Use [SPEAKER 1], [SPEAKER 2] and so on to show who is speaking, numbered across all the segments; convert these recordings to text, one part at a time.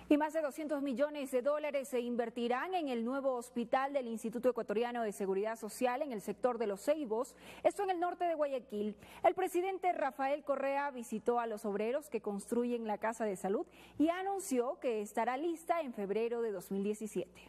[SPEAKER 1] Y más de 200 millones de dólares se invertirán en el nuevo hospital del Instituto Ecuatoriano de Seguridad Social en el sector de Los Ceibos, esto en el norte de Guayaquil. El presidente Rafael Correa visitó a los obreros que construyen la Casa de Salud y anunció que estará lista en febrero de 2017.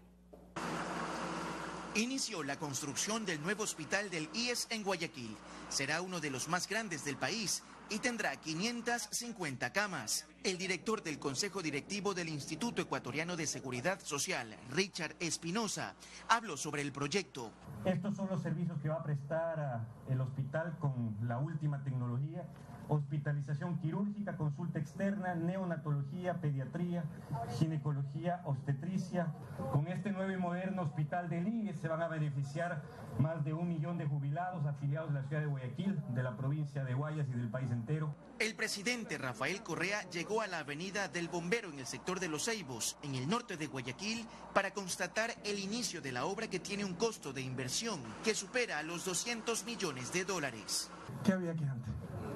[SPEAKER 2] Inició la construcción del nuevo hospital del IES en Guayaquil. Será uno de los más grandes del país y tendrá 550 camas. El director del Consejo Directivo del Instituto Ecuatoriano de Seguridad Social, Richard Espinosa, habló sobre el proyecto.
[SPEAKER 3] Estos son los servicios que va a prestar el hospital con la última tecnología: hospitalización quirúrgica, consulta externa, neonatología, pediatría, ginecología, obstetricia. Con este nuevo y moderno hospital del IES se van a beneficiar más de 1 millón de jubilados afiliados de la ciudad de Guayaquil, de la provincia de Guayas y del país entero.
[SPEAKER 2] El presidente Rafael Correa llegó a la avenida del Bombero en el sector de Los Ceibos, en el norte de Guayaquil, para constatar el inicio de la obra que tiene un costo de inversión que supera a los 200 millones de dólares.
[SPEAKER 4] ¿Qué había aquí antes?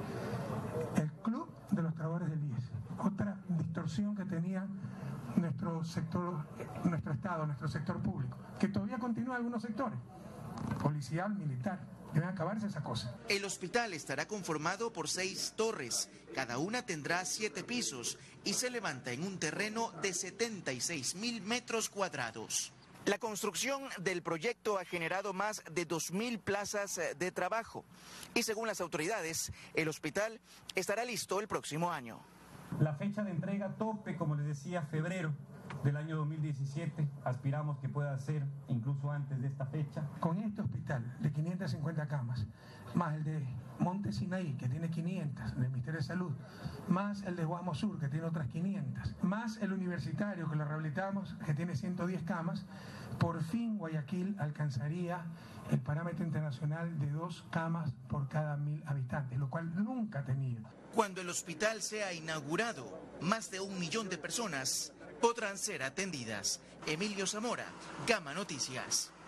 [SPEAKER 4] El Club de los Trabajadores del IES. Otra distorsión que tenía nuestro sector, nuestro Estado, nuestro sector público, que todavía continúa en algunos sectores, policial, militar. Deben acabarse esa cosa.
[SPEAKER 2] El hospital estará conformado por 6 torres, cada una tendrá 7 pisos y se levanta en un terreno de 76.000 metros cuadrados. La construcción del proyecto ha generado más de 2.000 plazas de trabajo y según las autoridades, el hospital estará listo el próximo año.
[SPEAKER 3] La fecha de entrega tope, como les decía, febrero del año 2017, aspiramos que pueda ser incluso antes de esta fecha.
[SPEAKER 4] Con este hospital de 550 camas, más el de Monte Sinaí, que tiene 500, del Ministerio de Salud, más el de Guamo Sur, que tiene otras 500, más el universitario, que lo rehabilitamos, que tiene 110 camas, por fin Guayaquil alcanzaría el parámetro internacional de 2 camas por cada 1.000 habitantes, lo cual nunca ha tenido.
[SPEAKER 2] Cuando el hospital sea inaugurado, más de 1 millón de personas podrán ser atendidas. Emilio Zamora, Gama Noticias.